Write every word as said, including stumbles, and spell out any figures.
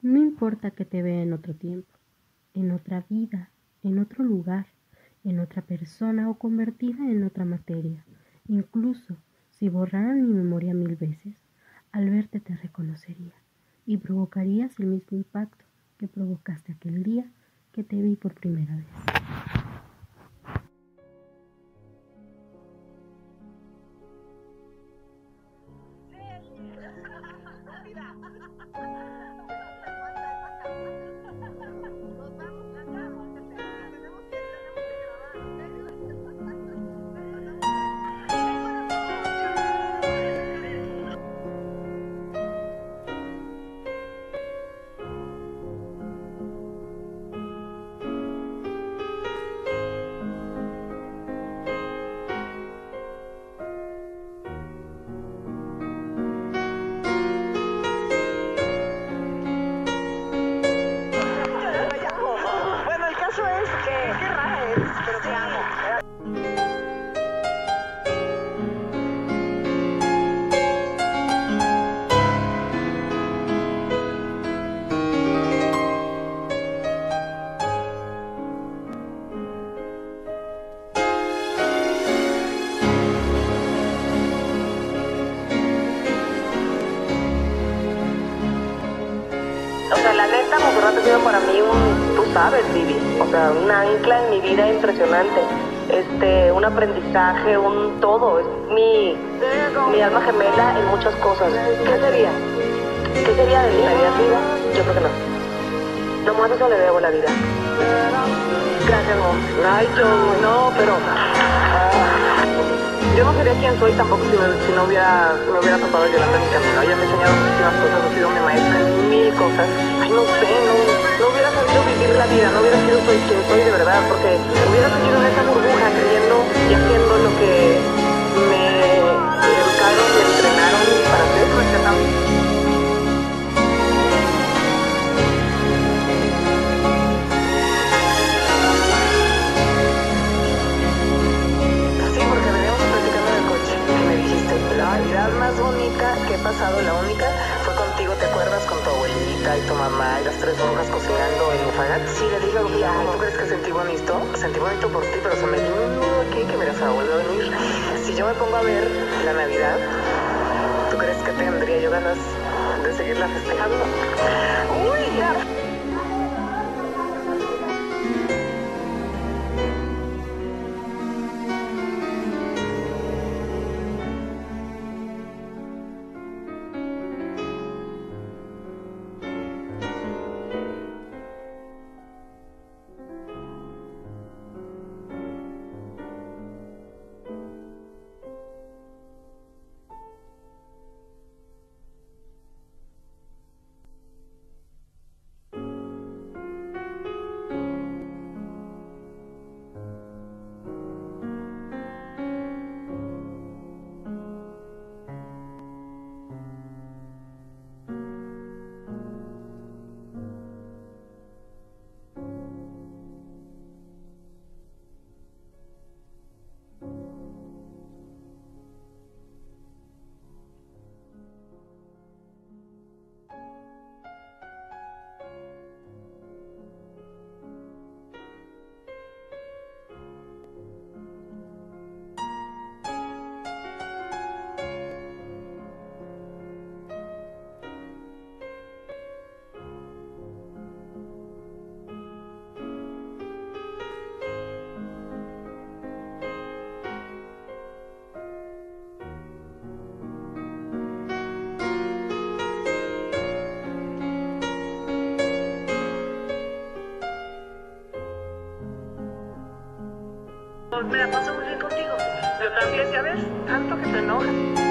No importa que te vea en otro tiempo, en otra vida, en otro lugar, en otra persona o convertida en otra materia. Incluso si borraran mi memoria mil veces, al verte te reconocería y provocarías el mismo impacto que provocaste aquel día que te vi por primera vez. Bueno, el caso es que qué rara eres, pero te amo. O sea, la neta, Monserrat ha sido para mí un, tú sabes, Vivi, o sea, un ancla en mi vida impresionante, este, un aprendizaje, un todo, es mi, mi alma gemela en muchas cosas. ¿Qué sería? ¿Qué sería de mí? ¿Estarías viva? Yo creo que no. Nomás eso le debo la vida. Gracias, Mom. Ay, yo, no, pero... Yo no sería quien soy tampoco si, me, si no hubiera, me hubiera topado Yolanda en mi camino. Ella me ha enseñado muchísimas cosas, ha sido mi maestra en mil cosas. Ay, no sé, no, no hubiera sabido vivir la vida, no hubiera sido soy quien soy de verdad, porque hubiera seguido en esa burbuja creyendo y haciendo lo que me educaron y entrenaron para hacer. Sí, porque veníamos platicando en el coche y me dijiste, la Navidad más bonita que he pasado, la única, fue contigo, ¿te acuerdas? Con tu abuelita y tu mamá y las tres brujas cocinando en Ufagat. Sí, le dije, ay, ¿tú crees que sentí bonito? Sentí bonito por ti, pero se me dio un nudo aquí que me a volver a venir. Si yo me pongo a ver la Navidad, ¿tú crees que tendría yo ganas de seguirla festejando? Uy, ya. Me la paso muy bien contigo. Yo también, ya ves, tanto que te enoja.